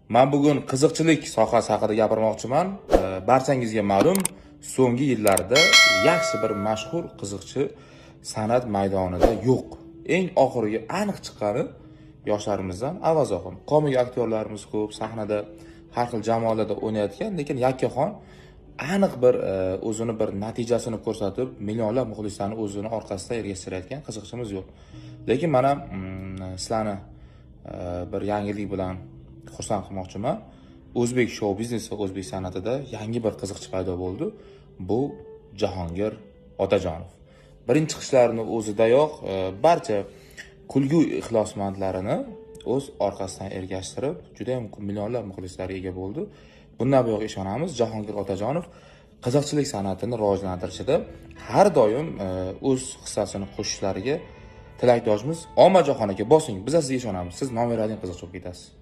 Men bugun qiziqchilik sohasi haqida gapirmoqchiman. Barchangizga ma'lum, so'nggi yillarda yaxshi bir mashhur qiziqchi san'at maydonida yo'q. Eng oxirgi aniq chiqqani yoshlarimizdan Avazoxon. Komik aktyorlarimiz ko'p, sahnada har xil jamoalarda o'ynayotgan, lekin yakkaxon aniq bir o'zini bir natijasini ko'rsatib, millionlab muxlislarni o'zini orqasida ergashtirayotgan qiziqchimiz yo'q. Lekin mana sizlarni bir yangilik bilan xursand qilmoqchiman. O'zbek shou biznesi, o'zbek san'atida yangi bir qiziqchi paydo bo'ldi. Bu Jahongir Otajonov. Birinchi chiqishlarini o'zidayoq barcha kulgu ixlosmandlarini o'z orqasidan ergashtirib, juda ham millionlab muxlislarga ega bo'ldi. Bundan buyoq ishonamiz, Jahongir Otajonov qiziqchilik san'atini rivojlantirishda har doim o'z hissasini qo'shishlariga tilakdoshmiz. Omajoxon aka, bosing, biz sizga ishonamiz. Siz nomerading qiziqchi bo'lib ketasiz.